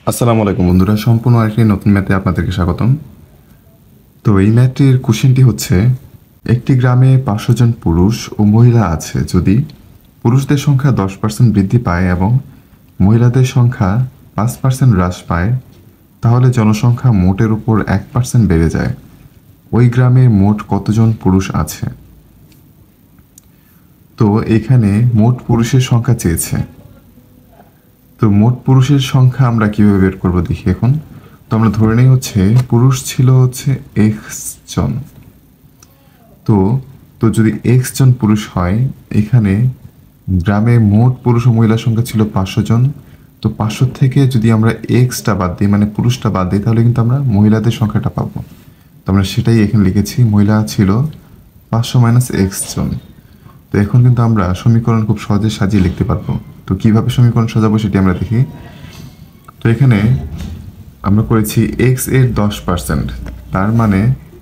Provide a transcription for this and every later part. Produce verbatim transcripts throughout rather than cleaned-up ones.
আসসালামু আলাইকুম বন্ধুরা, সম্পূর্ণ আরেকটি নতুন ম্যাথে আপনাদেরকে স্বাগতম। তো এই ম্যাথটির কোশ্চেনটি হচ্ছে, একটি গ্রামে পাঁচশো জন পুরুষ ও মহিলা আছে। যদি পুরুষদের সংখ্যা দশ পার্সেন্ট বৃদ্ধি পায় এবং মহিলাদের সংখ্যা পাঁচ পার্সেন্ট হ্রাস পায়, তাহলে জনসংখ্যা মোটের উপর এক পার্সেন্ট বেড়ে যায়। ওই গ্রামে মোট কতজন পুরুষ আছে? তো এখানে মোট পুরুষের সংখ্যা চেয়েছে। তো মোট পুরুষের সংখ্যা আমরা কিভাবে বের করবো দেখি এখন। তো আমরা ধরে নেই হচ্ছে পুরুষ ছিল হচ্ছে এক্স জন। তো তো যদি এক্স জন পুরুষ হয়, এখানে গ্রামে মোট পুরুষ ও মহিলার সংখ্যা ছিল পাঁচশো জন। তো পাঁচশো থেকে যদি আমরা এক্সটা বাদ দিই, মানে পুরুষটা বাদ দিই, তাহলে কিন্তু আমরা মহিলাদের সংখ্যাটা পাবো। তো আমরা সেটাই এখানে লিখেছি, মহিলা ছিল পাঁচশো মাইনাস এক্স জন। তো এখন কিন্তু আমরা সমীকরণ খুব সহজে সাজিয়ে লিখতে পারবো। তো কিভাবে সমীকরণ সাজাবো সেটি আমরা দেখি। তো এখানে আমরা করেছি এক্স এর দশ পার্সেন্ট, তার মানে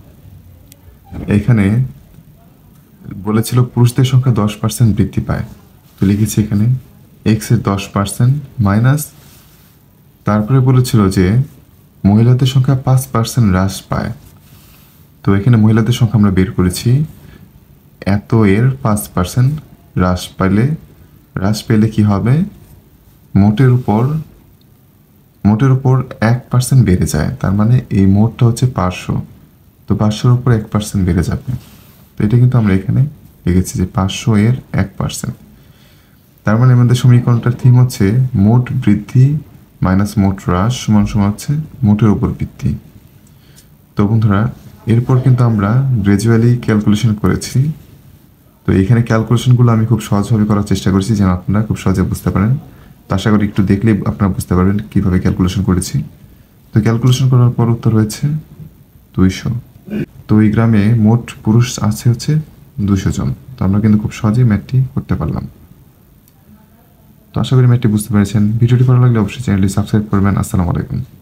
এখানে বলেছিল পুরুষদের সংখ্যা দশ পার্সেন্ট বৃদ্ধি পায়। তো লিখেছি এখানে এক্স এর দশ পার্সেন্ট মাইনাস, তারপরে বলেছিল যে মহিলাদের সংখ্যা পাঁচ পার্সেন্ট হ্রাস পায়। তো এখানে মহিলাদের সংখ্যা আমরা বের করেছি, এত এর পাঁচ পার্সেন্ট হ্রাস পাইলে হ্রাস পেলে কি হবে, মোটের উপর মোটের উপর এক পার্সেন্ট বেড়ে যায়। তার মানে এই মোটটা হচ্ছে পাঁচশো, তো পাঁচশোর উপর এক পার্সেন্ট বেড়ে যাবে। তো এটা কিন্তু আমরা এখানে লিখেছি যে পাঁচশো এর এক পার্সেন্ট। তার মানে আমাদের সমীকরণটার থিম হচ্ছে মোট বৃদ্ধি মাইনাস মোট হ্রাস সমান সমান হচ্ছে মোটের উপর বৃদ্ধি। তো বন্ধুরা, এরপর কিন্তু আমরা গ্র্যাজুয়ালি ক্যালকুলেশন করেছি। তো এখানে ক্যালকুলেশনগুলো আমি খুব সহজভাবে করার চেষ্টা করেছি যেন আপনারা খুব সহজে বুঝতে পারেন। তো আশা করি একটু দেখলেই আপনারা বুঝতে পারবেন কীভাবে ক্যালকুলেশন করেছি। তো ক্যালকুলেশন করার পর উত্তর হয়েছে দুইশো। তো এই গ্রামে মোট পুরুষ আছে হচ্ছে দুশো জন। তো আমরা কিন্তু খুব সহজেই ম্যাথটি করতে পারলাম। তো আশা করি ম্যাথটি বুঝতে পেরেছেন। ভিডিওটি ভালো লাগলে অবশ্যই চ্যানেলটি সাবস্ক্রাইব করবেন। আসসালামু আলাইকুম।